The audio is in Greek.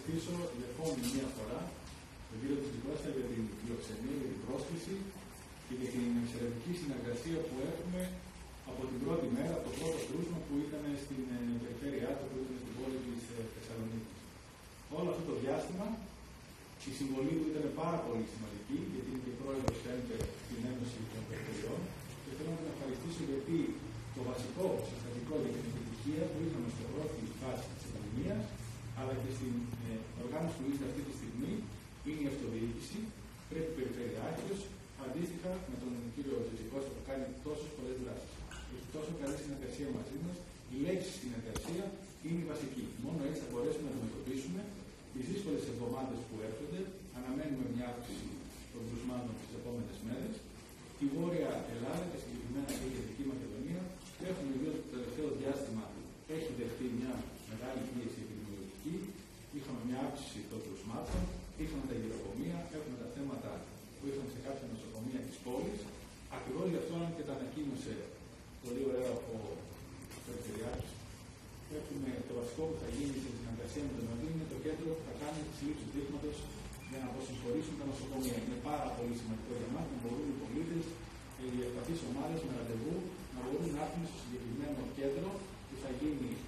ευχαριστήσω για ακόμη μία φορά τον κύριο Τσικώστα για την φιλοξενία, για την πρόσκληση και για την εξαιρετική συνεργασία που έχουμε από την πρώτη μέρα, από το πρώτο κρούσμα που ήταν στην περιφέρειά του, που ήταν στην πόλη της Θεσσαλονίκης. Όλο αυτό το διάστημα η συμβολή του ήταν πάρα πολύ σημαντική, γιατί είναι και πρόεδρος στην Ένωση των Περιφερειών, και θέλω να τον ευχαριστήσω γιατί το βασικό συστατικό για την επιτυχία που είχαμε στην πρώτη φάση της πανδημίας, αλλά και στην οργάνωση που είναι αυτή τη στιγμή, είναι η αυτοδιοίκηση. Πρέπει η Περιφερειάρχης, αντίστοιχα με τον κύριο Τσικώστα που κάνει τόσες πολλές δράσεις, έχει τόσο καλή συνεργασία μαζί μας, η λέξη συνεργασία είναι η βασική. Μόνο έτσι θα μπορέσουμε να αντιμετωπίσουμε τις δύσκολες εβδομάδες που έρχονται. Αναμένουμε μια αύξηση των κρουσμάτων τις επόμενες μέρες. Η Βόρεια Ελλάδα και συγκεκριμένα και η Κεντρική Μακεδονία έχουν δει ότι το τελευταίο διάστημα έχει δεχτεί μια μεγάλη πίεση επιδημιολογική. Είχαμε μια αύξηση των κρουσμάτων, είχαμε τα γυροκομεία, έχουμε τα θέματα που είχαμε σε κάποια νοσοκομεία της πόλης. Ακριβώς γι' αυτό, αν και τα ανακοίνωσε πολύ ωραία ο Περιφερειάρχης, έχουμε το βασικό που θα γίνει σε συνεργασία με τον Οδύνη, είναι το κέντρο που θα κάνει τη σύλληψη δείγματος για να αποσυμφορήσουν τα νοσοκομεία. Είναι πάρα πολύ σημαντικό για μας να μπορούν οι πολίτες, οι ευπαθείς ομάδες με ραντεβού, να μπορούν να έρθουν στο συγκεκριμένο κέντρο που θα γίνει